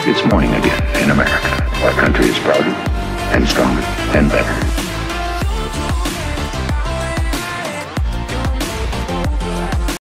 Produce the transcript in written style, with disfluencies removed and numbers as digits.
It's morning again in America. Our country is prouder and stronger and better.